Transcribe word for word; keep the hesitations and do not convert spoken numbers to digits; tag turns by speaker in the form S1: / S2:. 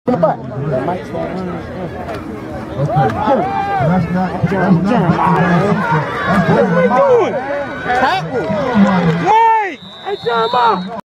S1: In the butt.
S2: Okay.
S1: That's not. That's not.
S2: What are you doing? Tackle. Mike! Hey, John Bob.